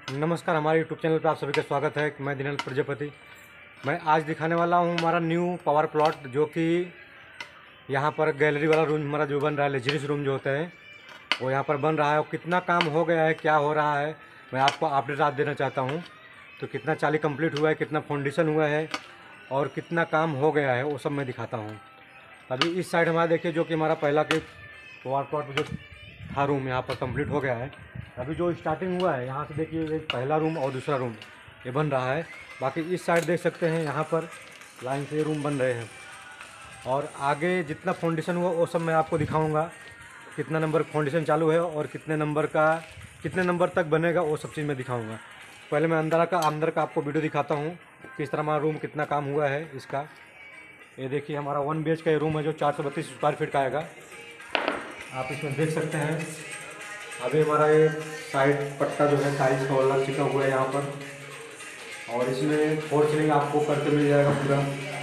नमस्कार, हमारे YouTube channel पर आप सभी का स्वागत है। मैं दिनेश प्रजापति। मैं आज दिखाने वाला हूँ हमारा न्यू पावर प्लॉट, जो कि यहाँ पर गैलरी वाला रूम हमारा जो बन रहा है, लग्जरियस रूम जो होता है वो यहाँ पर बन रहा है। और कितना काम हो गया है, क्या हो रहा है, मैं आपको अपडेट आज देना चाहता हूँ। तो कितना चाली कंप्लीट हुआ है, कितना फाउंडेशन हुआ है और कितना काम हो गया है, वो सब मैं दिखाता हूँ। अभी इस साइड हमारा देखिए, जो कि हमारा पहला के पावर प्लॉट जो था रूम यहाँ पर कंप्लीट हो गया है। अभी जो स्टार्टिंग हुआ है यहाँ से देखिए, ये पहला रूम और दूसरा रूम ये बन रहा है। बाकी इस साइड देख सकते हैं, यहाँ पर लाइन से रूम बन रहे हैं। और आगे जितना फाउंडेशन हुआ वो सब मैं आपको दिखाऊंगा, कितना नंबर फाउंडेशन चालू है और कितने नंबर तक बनेगा, वो सब चीज़ मैं दिखाऊंगा। पहले मैं अंदर का आपको वीडियो दिखाता हूँ, किस तरह हमारा रूम कितना काम हुआ है इसका। ये देखिए, हमारा 1 BH का ये रूम है जो 432 स्क्वायर फीट का आएगा। आप इसमें देख सकते हैं। अभी हमारा ये साइड पट्टा जो है टाइल्स का वाला चिपका हुआ है यहाँ पर। और इसमें फोर सीलिंग आपको करके मिल जाएगा पूरा।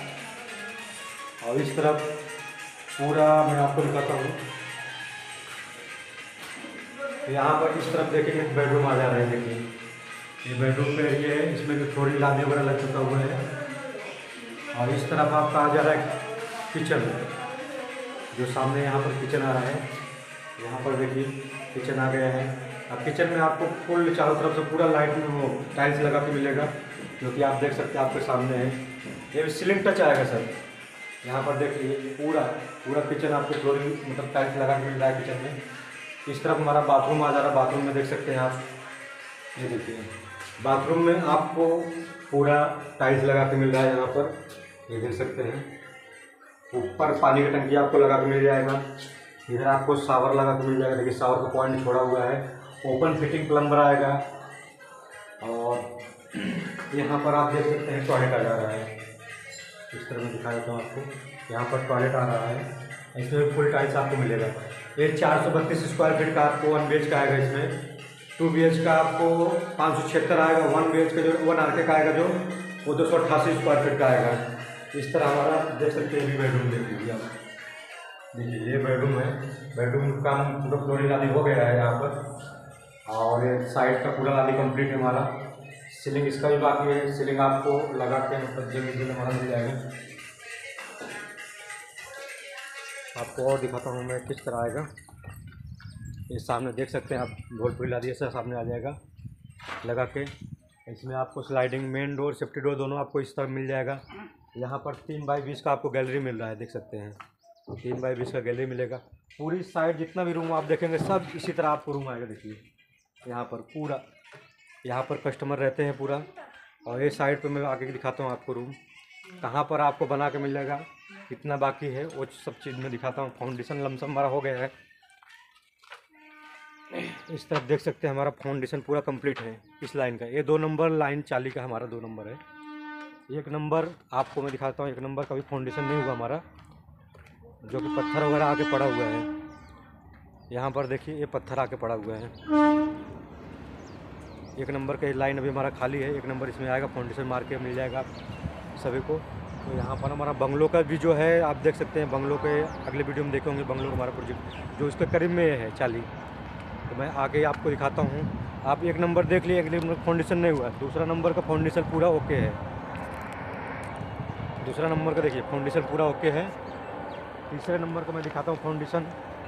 और इस तरफ पूरा मैं आपको दिखाता हूँ। यहाँ पर इस तरफ देखेंगे बेडरूम आ जा रहे हैं। देखिए, ये बेडरूम का एरिया है, इसमें भी थोड़ी लादी वगैरह लग चुका हुआ है। और इस तरफ आपका आ जा रहा है किचन, जो सामने यहाँ पर किचन आ रहा है। यहाँ पर देखिए किचन आ गया है। अब किचन में आपको फुल चारों तरफ से पूरा लाइट में वो टाइल्स लगा के मिलेगा, जो कि आप देख सकते हैं आपके सामने है। ये सीलिंग टच आएगा सर। यहाँ पर देखिए पूरा किचन आपको फ्लोरिंग मतलब टाइल्स लगा के मिल रहा है किचन में। इस तरफ हमारा बाथरूम आ जा रहा है। बाथरूम में देख सकते हैं आप, ये देखिए बाथरूम में आपको पूरा टाइल्स लगा के मिल रहा है। यहाँ पर ये देख सकते हैं, ऊपर पानी की टंकी आपको लगा के मिल जाएगा। इधर आपको शावर लगा के मिल जाएगा। देखिए शावर का पॉइंट छोड़ा हुआ है, ओपन फिटिंग प्लम्बर आएगा। और यहाँ पर आप देख सकते हैं टॉयलेट आ जा रहा है। इस तरह मैं दिखा देता हूँ आपको। यहाँ पर टॉयलेट आ रहा है, इसमें फुल टाइल्स आपको मिलेगा। ये 432 स्क्वायर फीट का आपको 1 BH का आएगा। इसमें 2 BH का आपको 576 आएगा। 1 BH का जो 1 RK का आएगा जो वो 288 स्क्वायर फीट का आएगा। इस तरह हमारा देख सकते हैं। बेडरूम देख लीजिए आप, देखिए ये बेडरूम है। बेडरूम का पूरा फ्लोरिंग लादी हो गया है यहाँ पर। और ये साइड का पूरा लादी कंप्लीट है हमारा। सीलिंग इसका भी बाकी है। सीलिंग आपको लगा के मतलब जमीन हमारा मिल जाएगा। आपको और दिखाता हूँ मैं किस तरह आएगा। ये सामने देख सकते हैं आप, भोलपुरी लादी ऐसा सामने आ जाएगा लगा के। इसमें आपको sliding main door, safety door दोनों आपको इस तरह मिल जाएगा। यहाँ पर 3 बाई 20 का आपको गैलरी मिल रहा है, देख सकते हैं। 3 बाई 20 का गैलरी मिलेगा। पूरी साइड जितना भी रूम आप देखेंगे सब इसी तरह आपको रूम आएगा। देखिए यहाँ पर पूरा, यहाँ पर कस्टमर रहते हैं पूरा। और ये साइड पे मैं आगे दिखाता हूँ आपको रूम कहाँ पर आपको बना के मिल जाएगा, कितना बाकी है वो सब चीज़ मैं दिखाता हूँ। फाउंडेशन लमसम हमारा हो गया है। इस तरफ देख सकते हैं हमारा फाउंडेशन पूरा कंप्लीट है इस लाइन का। ये 2 नंबर लाइन चाली का हमारा 2 नंबर है। 1 नंबर आपको मैं दिखाता हूँ। 1 नंबर का भी फाउंडेशन नहीं हुआ हमारा, जो कि पत्थर वगैरह आके पड़ा हुआ है। यहाँ पर देखिए ये पत्थर आके पड़ा हुआ है। 1 नंबर का लाइन अभी हमारा खाली है। 1 नंबर इसमें आएगा, फाउंडेशन मार के मिल जाएगा सभी को। तो यहाँ पर हमारा बंगलों का भी जो है आप देख सकते हैं। बंगलों के अगले वीडियो में देखेंगे बंगलों का हमारा प्रोजेक्ट जो इसके करीब में है चाली। तो मैं आगे आपको दिखाता हूँ। आप 1 नंबर देख लिए, 1 नंबर फाउंडेशन नहीं हुआ। दूसरा नंबर का फाउंडेशन पूरा ओके है। दूसरा नंबर का देखिए फाउंडेशन पूरा ओके है। तीसरे नंबर का मैं दिखाता हूँ फाउंडेशन,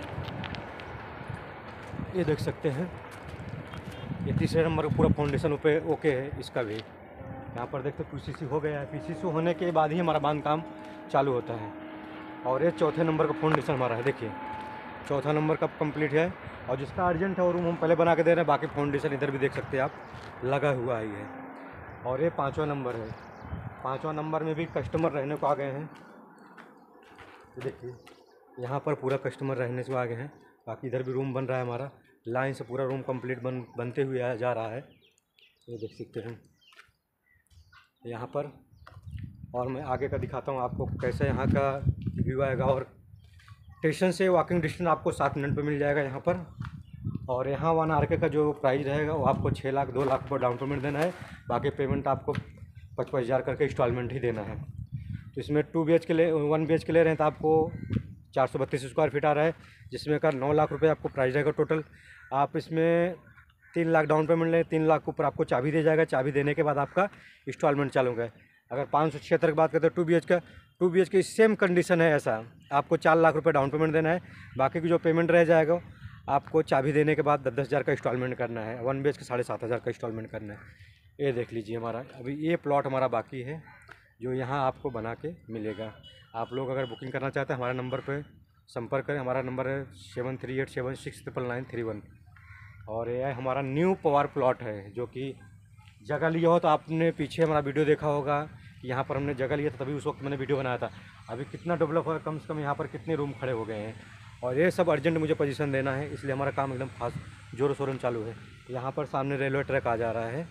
ये देख सकते हैं। ये तीसरे नंबर का पूरा फाउंडेशन पे ओके है। इसका भी यहाँ पर देखते PCC हो गया है। PCC होने के बाद ही हमारा बांध काम चालू होता है। और ये चौथे नंबर का फाउंडेशन हमारा है। देखिए चौथा नंबर का कंप्लीट है। और जिसका अर्जेंट है वो रूम हम पहले बना के दे रहे हैं। बाकी फाउंडेशन इधर भी देख सकते हैं आप, लगा हुआ ही है। और ये 5वां नंबर है। 5वां नंबर में भी कस्टमर रहने को आ गए हैं। देखिए यहाँ पर पूरा कस्टमर रहने से आ गए हैं। बाकी इधर भी रूम बन रहा है हमारा। लाइन से पूरा रूम कंप्लीट बनते हुए जा रहा है, ये देख सकते हैं यहाँ पर। और मैं आगे का दिखाता हूँ आपको कैसे यहाँ का व्यू आएगा। और स्टेशन से वॉकिंग डिस्टेंस आपको 7 मिनट पे मिल जाएगा यहाँ पर। और यहाँ 1 RK का जो प्राइस रहेगा वो आपको 6 लाख 2 लाख पर डाउन पेमेंट देना है। बाकी पेमेंट आपको 55 हज़ार करके इंस्टॉलमेंट ही देना है। तो इसमें 2 BH के लिए 1 BH के ले रहे हैं तो आपको 432 स्क्वायर फीट आ रहा है, जिसमें का 9 लाख रुपए आपको प्राइस रहेगा टोटल। आप इसमें 3 लाख डाउन पेमेंट लें, 3 लाख के ऊपर आपको चाबी दे जाएगा। चाबी देने के बाद आपका इंस्टॉलमेंट चालू है। अगर 576 की बात करते हैं 2 BHK सेम कंडीशन है ऐसा, आपको 4 लाख रुपये डाउन पेमेंट देना है। बाकी की जो पेमेंट रह जाएगा आपको चाबी देने के बाद 10-10 हज़ार का इंस्टॉलमेंट करना है। 1 BHK 7,500 का इंस्टॉलमेंट करना है। ये देख लीजिए हमारा अभी ये प्लॉट हमारा बाकी है जो यहाँ आपको बना के मिलेगा। आप लोग अगर बुकिंग करना चाहते हैं हमारे नंबर पे संपर्क करें। हमारा नंबर है 7387699931। और ये हमारा न्यू पवार प्लॉट है जो कि जगह लिया हो तो आपने पीछे हमारा वीडियो देखा होगा कि यहाँ पर हमने जगह लिया था, तभी उस वक्त मैंने वीडियो बनाया था। अभी कितना डेवलप हुआ, कम से कम यहाँ पर कितने रूम खड़े हो गए हैं। और ये सब अर्जेंट मुझे पोजीशन देना है, इसलिए हमारा काम एकदम फास्ट जोरों शोरों चालू है। यहाँ पर सामने रेलवे ट्रैक आ जा रहा है,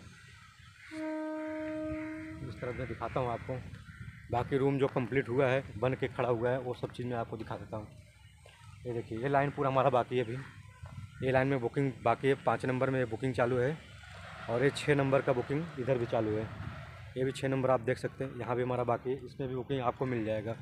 इस तरह से दिखाता हूँ आपको। बाकी रूम जो कंप्लीट हुआ है, बन के खड़ा हुआ है, वो सब चीज़ मैं आपको दिखा देता हूँ। ये देखिए ये लाइन पूरा हमारा बाकी है। अभी ये लाइन में बुकिंग बाकी है, 5 नंबर में बुकिंग चालू है और ये 6 नंबर का बुकिंग इधर भी चालू है। ये भी 6 नंबर आप देख सकते हैं, यहाँ भी हमारा बाकी है, इसमें भी बुकिंग आपको मिल जाएगा।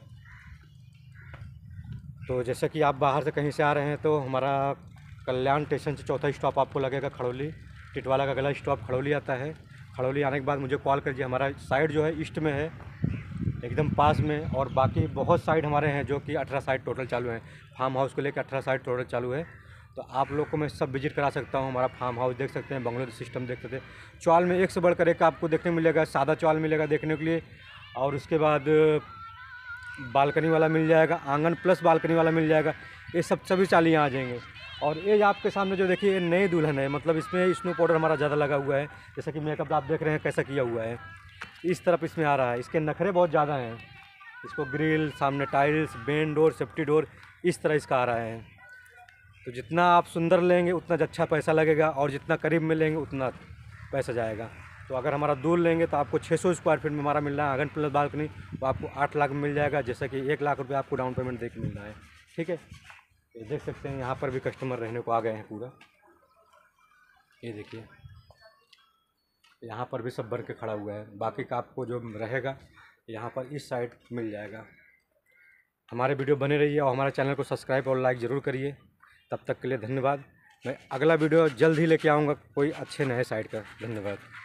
तो जैसे कि आप बाहर से कहीं से आ रहे हैं तो हमारा कल्याण स्टेशन से चौथा स्टॉप आपको लगेगा खड़ौली। टिटवाला का अगला स्टॉप खड़ौली आता है। खड़ौली आने के बाद मुझे कॉल करिए। हमारा साइड जो है ईस्ट में है, एकदम पास में। और बाकी बहुत साइड हमारे हैं जो कि 18 साइड टोटल चालू हैं। फार्म हाउस को लेकर 18 साइड टोटल चालू है। तो आप लोग को मैं सब विजिट करा सकता हूँ। हमारा फार्म हाउस देख सकते हैं, बंगलो सिस्टम देख सकते हैं। चौल में एक से बढ़कर एक आपको देखने मिलेगा। सादा चौल मिलेगा देखने के लिए, और उसके बाद बालकनी वाला मिल जाएगा, आंगन प्लस बालकनी वाला मिल जाएगा। ये सब सभी चाल यहाँ आ जाएंगे। और ये आपके सामने जो देखिए नई दुल्हन है, मतलब इसमें स्नो पाउडर हमारा ज़्यादा लगा हुआ है। जैसा कि मेकअप आप देख रहे हैं कैसा किया हुआ है, इस तरफ इसमें आ रहा है। इसके नखरे बहुत ज़्यादा हैं। इसको ग्रिल, सामने tiles, main door, safety door, इस तरह इसका आ रहा है। तो जितना आप सुंदर लेंगे उतना अच्छा पैसा लगेगा, और जितना करीब में लेंगे उतना पैसा जाएगा। तो अगर हमारा दूर लेंगे तो आपको 600 स्क्वायर फीट में हमारा मिल रहा है आंगन प्लस बालकनी, तो आपको 8 लाख में मिल जाएगा। जैसा कि 1 लाख रुपये आपको डाउन पेमेंट देके मिल रहा है। ठीक है, ये देख सकते हैं यहाँ पर भी कस्टमर रहने को आ गए हैं पूरा। ये देखिए यहाँ पर भी सब भर के खड़ा हुआ है। बाकी का आपको जो रहेगा यहाँ पर इस साइड मिल जाएगा। हमारे वीडियो बने रहिए और हमारे चैनल को सब्सक्राइब और लाइक ज़रूर करिए। तब तक के लिए धन्यवाद। मैं अगला वीडियो जल्द ही लेके आऊँगा कोई अच्छे नए साइड का। धन्यवाद।